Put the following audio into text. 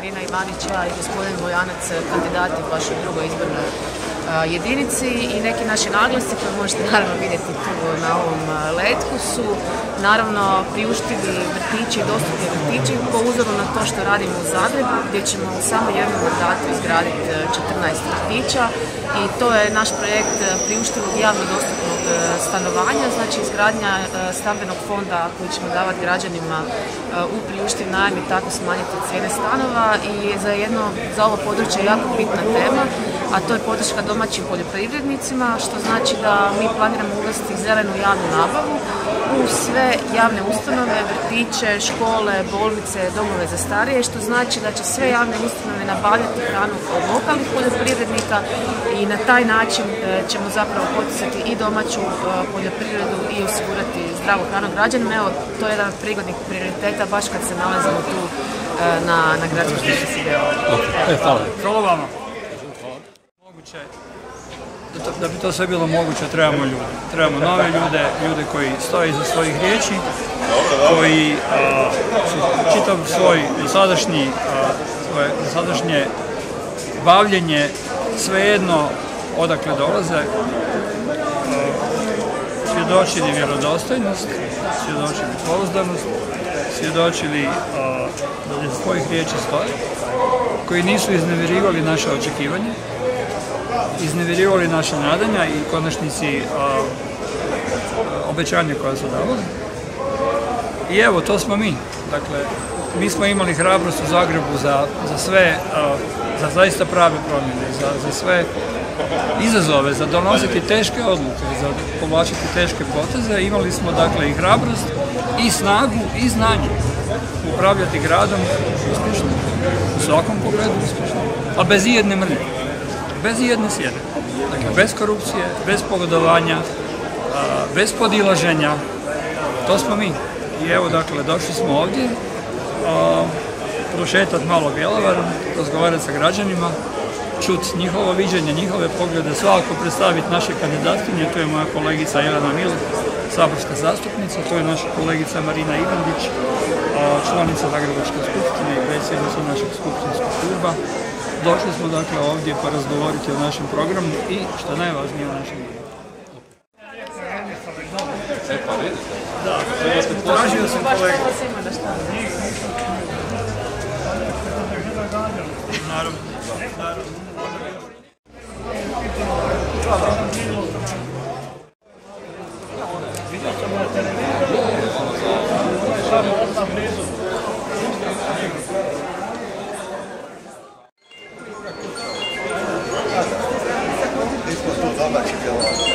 Marina Ivanića i gospodin Bojanac kandidati baš u drugoj izbornoj jedinici i neki naši naglasci koje možete naravno vidjeti tu na ovom letku su naravno priuštivi vrtići i dostupni vrtići po uzoru na to što radimo u Zagrebu gdje ćemo u samo jednom mandatu izgraditi 14 vrtića i to je naš projekt priuštivog javno dostupnog stanovanja, znači izgradnja stambenog fonda koji ćemo davati građanima u priuštiv najam i tako smanjiti cijene stanova i za ovo područje je jako bitna tema, a to je podrška domaćim poljoprivrednicima, što znači da mi planiramo uvesti zelenu javnu nabavu u sve javne ustanove, vrtiće, škole, bolnice, domove za starije, što znači da će sve javne ustanove nabavljati hranu od lokalnih poljoprivrednika i na taj način ćemo zapravo poticati i domaću poljoprivredu i osigurati zdravu hranu građanima. Evo, to je jedan od prigodnih prioriteta baš kad se nalazimo tu na Gradskoj špeharici. Hvala vama. Da bi to sve bilo moguće, trebamo ljude. Trebamo nove ljude koji stoje iza svojih riječi, koji su čitav svoj dosadašnje bavljenje svejedno odakle dolaze, svjedočili vjerodostojnost, svjedočili pouzdanost, svjedočili da iza svojih riječi stoje, koji nisu izneverivali naše očekivanje, izneverivali naše nadanja i konačnici obećanja koja su davali. I evo, to smo mi. Dakle, mi smo imali hrabrost u Zagrebu za sve, za zaista prave promjene, za sve izazove, za donositi teške odluke, za povlačiti teške poteze. Imali smo dakle i hrabrost, i snagu, i znanje upravljati gradom uspješno, u svakom pogledu uspješno, a bez ijedne mrlje. Bez ijedne sjede. Dakle, bez korupcije, bez pogodovanja, bez podilaženja. To smo mi. I evo, dakle, došli smo ovdje prošetati malo Bjelovarom, razgovarati sa građanima, čuti njihovo viđenje, njihove poglede, svakako predstaviti naše kandidatkinje. Tu je moja kolegica Jelena Milos, saborska zastupnica, tu je naša kolegica Marina Ivanić, članica Zagrebačke skupštine i predsjednica našeg skupštinskog kluba. Došli smo dakle ovdje porazgovoriti o našem programu i, što je najvažnije, o našem vidu. Da, tražio sam kolega. Naravno. Vidio sam na televiziji. Domaći Bjelovar.